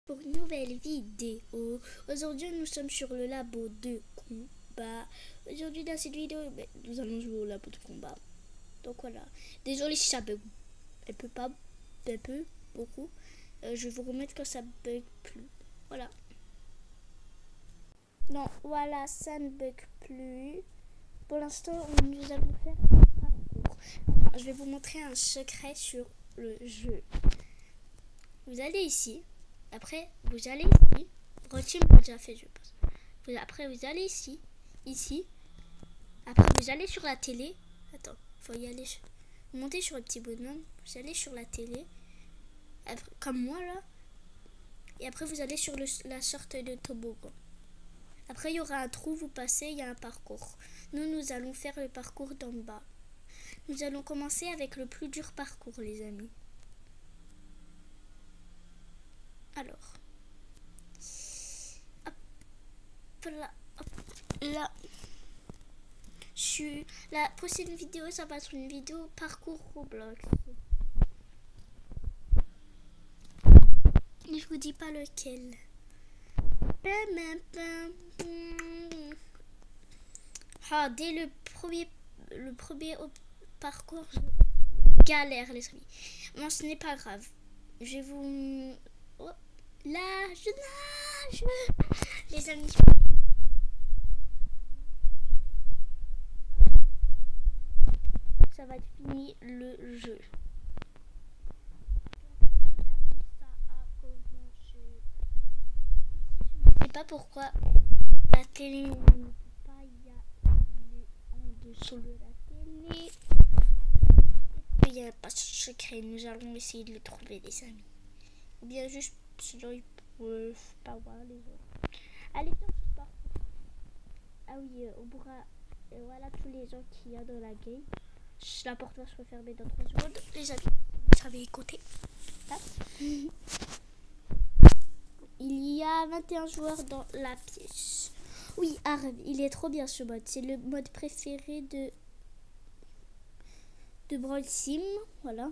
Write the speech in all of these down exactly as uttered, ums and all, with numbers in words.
Pour une nouvelle vidéo. Aujourd'hui nous sommes sur le labo de combat. Aujourd'hui dans cette vidéo nous allons jouer au labo de combat. Donc voilà. Désolé si ça bug un peu, pas un peu, beaucoup. Euh, je vais vous remettre quand ça bug plus. Voilà. Non, voilà, ça ne bug plus. Pour l'instant nous allons faire un parcours. Alors, je vais vous montrer un secret sur le jeu. Vous allez ici. Après, vous allez ici. Rotim l'a déjà fait, je pense. Vous, après, vous allez ici. Ici. Après, vous allez sur la télé. Attends, faut y aller. Vous montez sur le petit bonhomme. Vous allez sur la télé. Après, comme moi, là. Et après, vous allez sur le, la sorte de toboggan. Après, il y aura un trou. Vous passez, il y a un parcours. Nous, nous allons faire le parcours d'en bas. Nous allons commencer avec le plus dur parcours, les amis. Alors, hop là, hop là. Je suis... La prochaine vidéo, ça va être une vidéo parcours Roblox. Et je vous dis pas lequel. Ah, dès le premier, le premier parcours, je galère, les amis. Non, ce n'est pas grave. Je vais vous... Oh, là, je nage. Les amis. Ça va être fini le jeu. Je ne sais pas pourquoi la télé ne peut pas y aller en dessous de la télé. Il n'y a pas de secret. Nous allons essayer de le trouver, les amis. Ou bien juste sinon ils peuvent pas voir les autres. Allez, dans ce parcours. Ah oui, euh, on pourra. Et voilà tous les gens qu'il y a dans la game. La porte va se refermer dans trois secondes. Les amis, vous savez écouter. Ah. Il y a vingt et un joueurs dans la pièce. Oui, Arv, il est trop bien ce mode. C'est le mode préféré de de Brawl Sim. Voilà.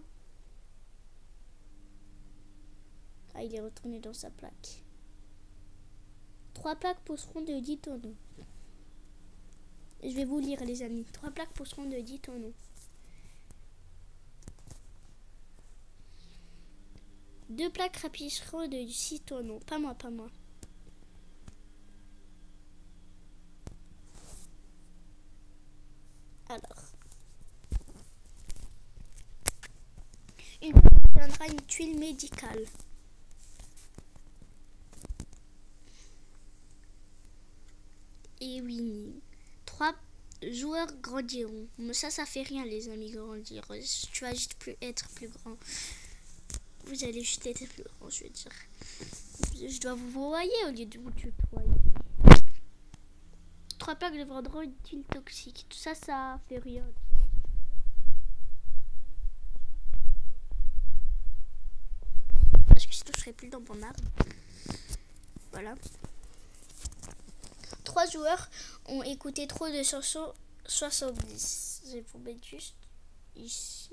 Ah, il est retourné dans sa plaque. Trois plaques pousseront de dix tonneaux. Je vais vous lire, les amis. Trois plaques pousseront de dix tonneaux. Deux plaques rapisseront de six tonneaux. Pas moi, pas moi. Alors. Une plaque deviendra une tuile médicale. Et oui. Trois joueurs grandiront. Mais ça, ça fait rien, les amis, grandir. Tu vas juste plus être plus grand. Vous allez juste être plus grand, je veux dire. Je dois vous voyer au lieu de vous tutoyer. Trois plaques deviendront une tuile toxique. Tout ça, ça fait rien. Parce que sinon, je serais plus dans mon arbre. Voilà. Trois joueurs ont écouté trop de chansons soixante-dix. Je vais vous mettre juste ici.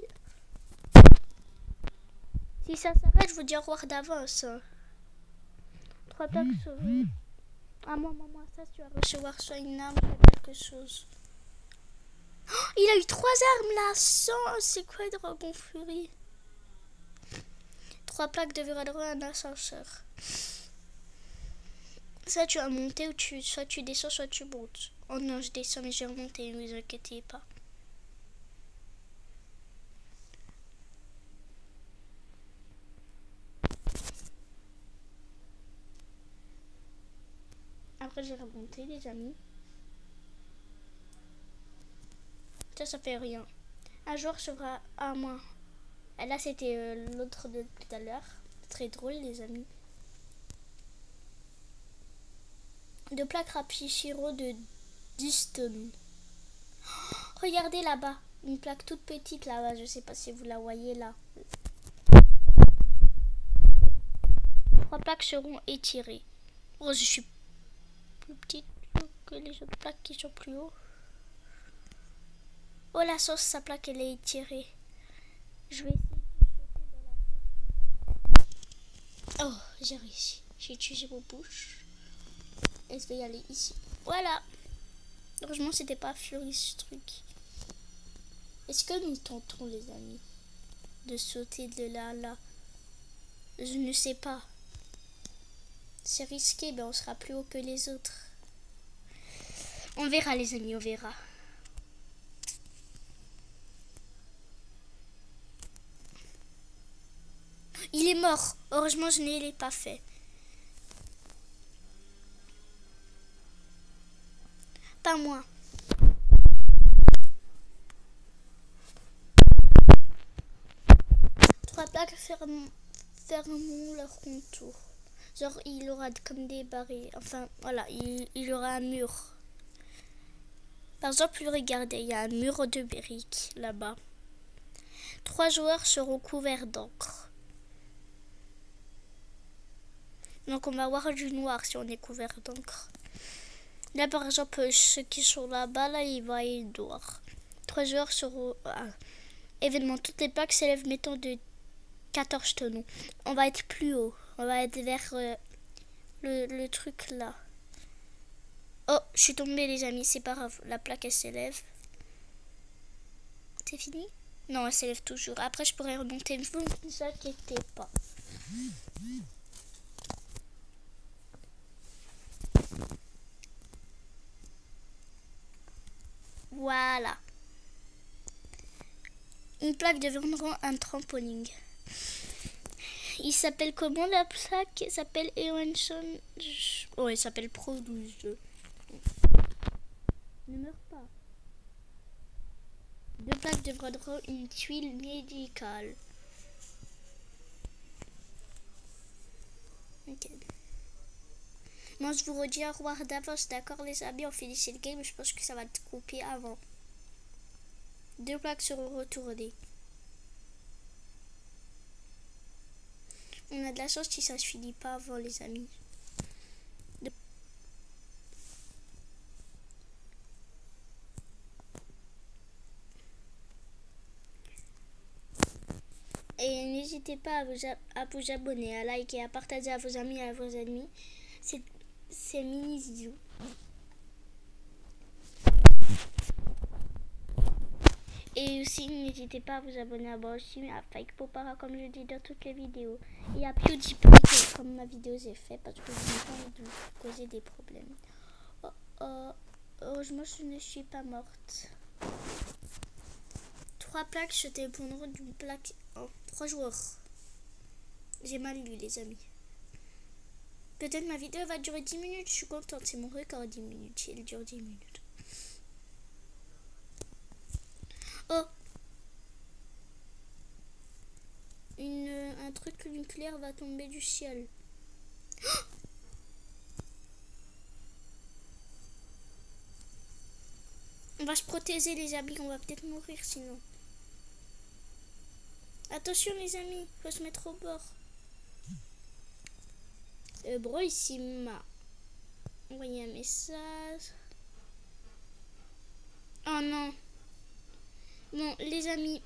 Si ça s'arrête, je vous dis au revoir d'avance. Trois plaques sauvées. Ah, moi, maman, ça, tu vas recevoir soit une arme, soit quelque chose. Oh, il a eu trois armes là. cent. C'est quoi Dragon Fury? Trois plaques deviendront un ascenseur. Ça, tu vas monter ou tu, soit tu descends, soit tu montes. Oh non, je descends, mais je vais remonter, ne vous inquiétez pas. Après, j'ai remonté, les amis. Ça, ça fait rien. Un joueur sera à moi. Et là, c'était euh, l'autre de tout à l'heure. Très drôle, les amis. De plaques Rapishiro de dix tonnes. Oh, regardez là-bas. Une plaque toute petite là-bas. Je sais pas si vous la voyez là. Trois plaques seront étirées. Oh, je suis plus petite que les autres plaques qui sont plus haut. Oh, la sauce, sa plaque, elle est étirée. Je vais essayer de sauter dans la plaque. Oh, j'ai réussi. J'ai utilisé vos bouches. Et je vais y aller ici. Voilà. Heureusement, c'était pas fleuri ce truc. Est-ce que nous tentons, les amis, de sauter de là à là? Je ne sais pas. C'est risqué, ben on sera plus haut que les autres. On verra, les amis, on verra. Il est mort. Heureusement, je ne l'ai pas fait. Pas moi. Trois plaques ferment, fermeront leur contour. Genre, il aura comme des barrières. Enfin, voilà, il, il y aura un mur. Par exemple, regardez, il y a un mur de briques là-bas. Trois joueurs seront couverts d'encre. Donc, on va voir du noir si on est couvert d'encre. Là, par exemple, ceux qui sont là-bas, là, ils vont être noirs. Trois joueurs seront... Ah. Événement, toutes les plaques s'élèvent, mettons, de quatorze tonneaux. On va être plus haut. On va être vers euh, le, le truc là. Oh, je suis tombée, les amis. C'est pas grave. La plaque, elle s'élève. C'est fini? Non, elle s'élève toujours. Après, je pourrais remonter. Ne vous inquiétez pas. Voilà. Une plaque deviendra un trampoline. Il s'appelle comment la plaque? Il s'appelle Ewanson. Oh, il s'appelle Pro douze. Ne meurs pas. Deux plaques deviendront une tuile médicale. Ok. Moi, je vous redis au revoir d'avance, d'accord les amis? On finit le game, je pense que ça va te couper avant. Deux plaques seront retournées. On a de la chance si ça se finit pas avant, les amis. Et n'hésitez pas à vous, à vous abonner, à liker, à partager à vos amis et à vos ennemis. C'est Mini Zizou. Et aussi, n'hésitez pas à vous abonner à moi aussi, à Fake Popara, comme je dis dans toutes les vidéos. Et à PewDiePie, comme ma vidéo j'ai fait, parce que je n'ai pas envie de vous causer des problèmes. Oh, oh, heureusement, je ne suis pas morte. Trois plaques se dépendront d'une plaque. Oh, trois joueurs. J'ai mal lu, les amis. Peut-être ma vidéo va durer dix minutes. Je suis contente. C'est mon record dix minutes. Elle dure dix minutes. Oh, Une, un truc nucléaire va tomber du ciel. Oh, on va se protéger, les amis. On va peut-être mourir sinon. Attention, les amis. Faut se mettre au bord. Euh, bro, ici m'a envoyé un message. Oh non. Bon, les amis,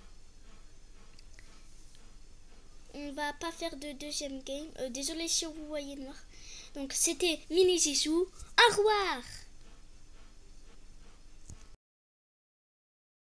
on va pas faire de deuxième game. Euh, désolé si vous voyez noir. Donc, c'était Mini Zizou. Au revoir.